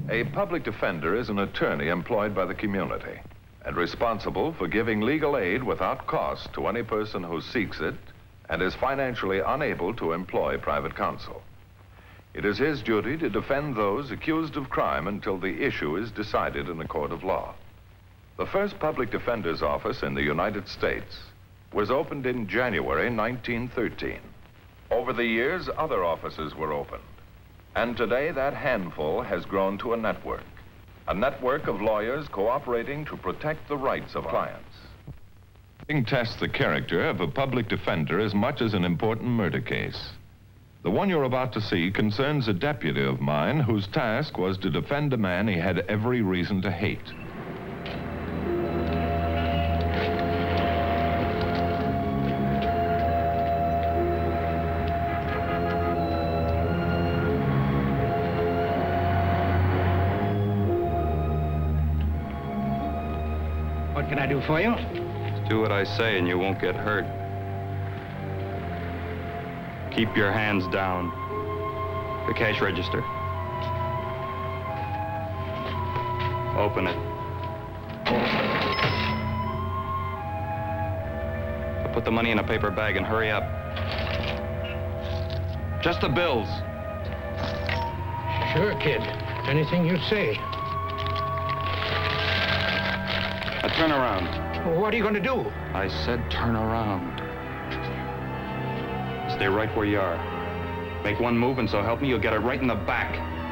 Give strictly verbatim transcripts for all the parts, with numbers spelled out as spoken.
A public defender is an attorney employed by the community and responsible for giving legal aid without cost to any person who seeks it and is financially unable to employ private counsel. It is his duty to defend those accused of crime until the issue is decided in a court of law. The first public defender's office in the United States was opened in January nineteen thirteen. Over the years, other offices were opened. And today, that handful has grown to a network. A network of lawyers cooperating to protect the rights of clients. Tests the character of a public defender as much as an important murder case. The one you're about to see concerns a deputy of mine whose task was to defend a man he had every reason to hate. What can I do for you? Just do what I say and you won't get hurt. Keep your hands down. The cash register. Open it. Put the money in a paper bag and hurry up. Just the bills. Sure, kid. Anything you say. Now turn around. What are you going to do? I said turn around. Stay right where you are. Make one move and so help me, you'll get it right in the back.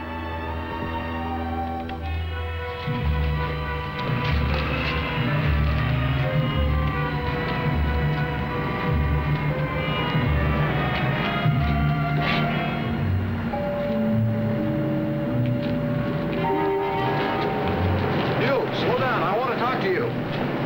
You, slow down. I want to talk to you.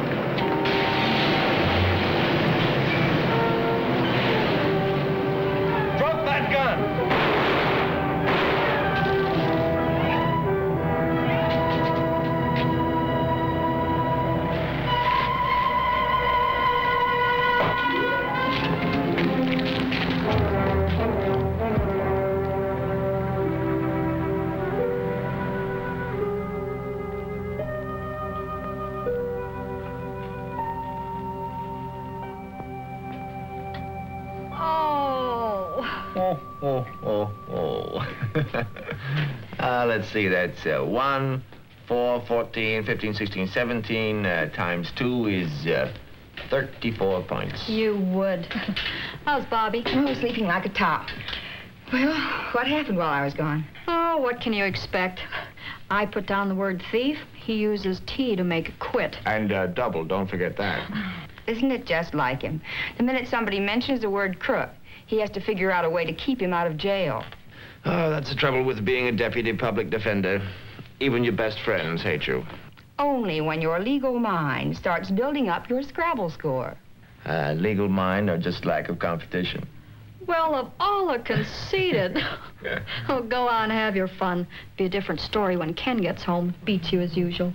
Oh, oh, oh. uh, let's see, that's uh, one, four, fourteen, fifteen, sixteen, seventeen, uh, times two is uh, thirty-four points. You would. How's Bobby? Oh, sleeping like a top. Well, what happened while I was gone? Oh, what can you expect? I put down the word thief. He uses T to make it quit. And uh, double, don't forget that. Isn't it just like him? The minute somebody mentions the word crook, he has to figure out a way to keep him out of jail. Oh, that's the trouble with being a deputy public defender. Even your best friends hate you. Only when your legal mind starts building up your Scrabble score. Uh, legal mind or just lack of competition? Well, of all the conceited. Yeah. Oh, go on, have your fun. Be a different story when Ken gets home, beats you as usual.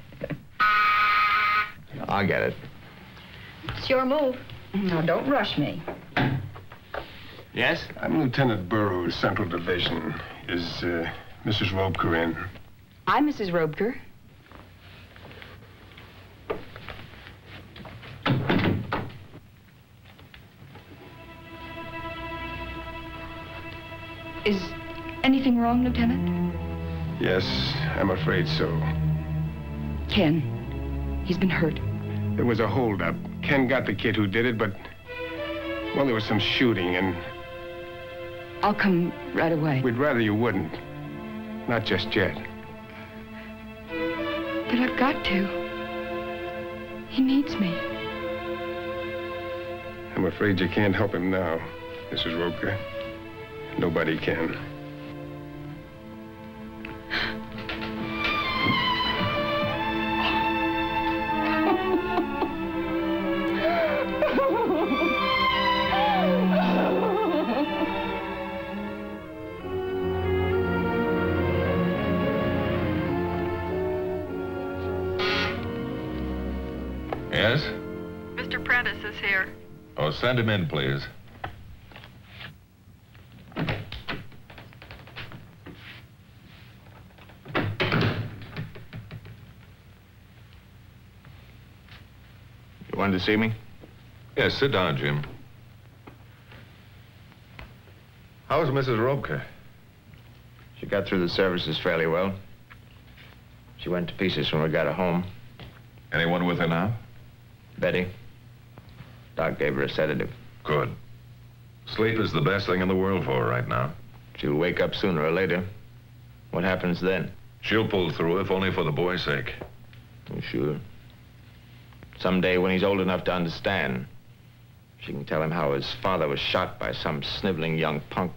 I'll get it. It's your move. Now, don't rush me. Yes? I'm Lieutenant Burroughs, Central Division. Is uh, Missus Robker in? I'm Missus Robker. Is anything wrong, Lieutenant? Yes, I'm afraid so. Ken, he's been hurt. There was a holdup. Ken got the kid who did it, but, well, there was some shooting, and I'll come right away. we'd rather you wouldn't. Not just yet. But I've got to. He needs me. I'm afraid you can't help him now, Missus Robker. Nobody can. Yes? Mister Prentice is here. Oh, send him in, please. wanted to see me? Yes, sit down, Jim. How's Missus Robke? She got through the services fairly well. She went to pieces when we got her home. Anyone with her now? Betty. Doc gave her a sedative. Good. Sleep is the best thing in the world for her right now. She'll wake up sooner or later. What happens then? She'll pull through if only for the boy's sake. You sure? Someday when he's old enough to understand, she can tell him how his father was shot by some sniveling young punk.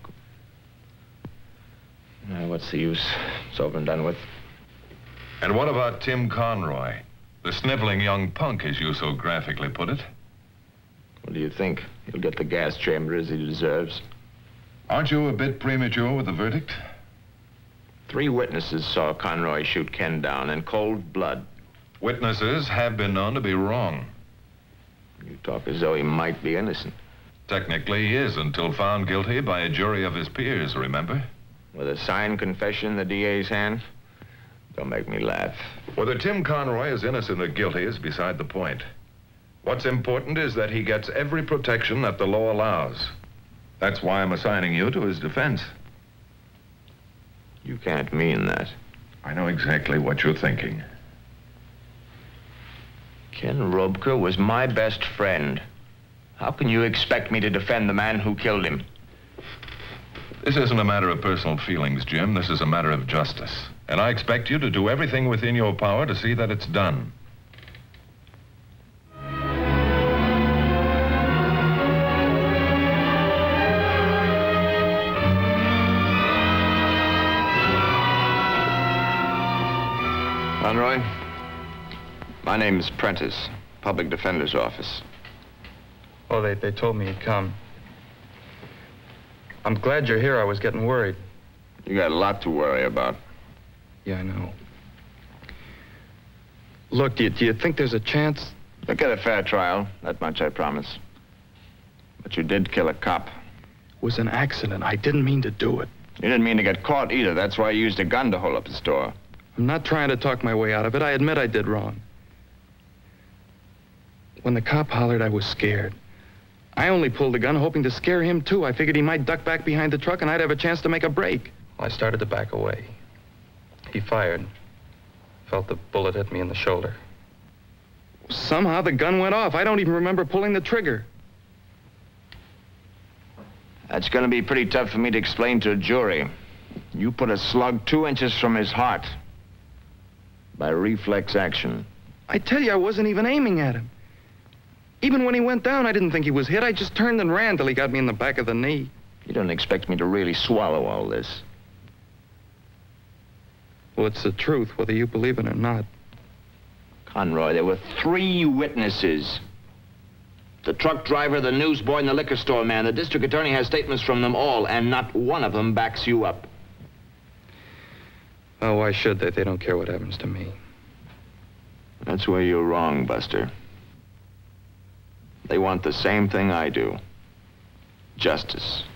Now, what's the use? It's over and done with. And what about Tim Conroy? The sniveling young punk, as you so graphically put it. What do you think? He'll get the gas chamber as he deserves. Aren't you a bit premature with the verdict? Three witnesses saw Conroy shoot Ken down in cold blood. Witnesses have been known to be wrong. You talk as though he might be innocent. Technically, he is until found guilty by a jury of his peers, remember? With a signed confession in the D A's hand? Don't make me laugh. Whether Tim Conroy is innocent or guilty is beside the point. What's important is that he gets every protection that the law allows. That's why I'm assigning you to his defense. You can't mean that. I know exactly what you're thinking. Ken Robke was my best friend. How can you expect me to defend the man who killed him? This isn't a matter of personal feelings, Jim. This is a matter of justice. And I expect you to do everything within your power to see that it's done. Conroy, my name is Prentice, Public Defender's Office. Oh, they, they told me you'd come. I'm glad you're here. I was getting worried. You got a lot to worry about. Yeah, I know. Look, do you, do you think there's a chance? You'll get a fair trial. That much I promise. But you did kill a cop. It was an accident. I didn't mean to do it. You didn't mean to get caught either. That's why you used a gun to hold up the store. I'm not trying to talk my way out of it. I admit I did wrong. When the cop hollered, I was scared. I only pulled the gun hoping to scare him, too. I figured he might duck back behind the truck and I'd have a chance to make a break. I started to back away. He fired. Felt the bullet hit me in the shoulder. Somehow the gun went off. I don't even remember pulling the trigger. That's going to be pretty tough for me to explain to a jury. You put a slug two inches from his heart by reflex action. I tell you, I wasn't even aiming at him. Even when he went down, I didn't think he was hit. I just turned and ran till he got me in the back of the knee. You don't expect me to really swallow all this. Well, it's the truth, whether you believe it or not. Conroy, there were three witnesses. The truck driver, the newsboy, and the liquor store man. The district attorney has statements from them all, and not one of them backs you up. Oh, why should they? They don't care what happens to me. That's where you're wrong, Buster. They want the same thing I do. Justice.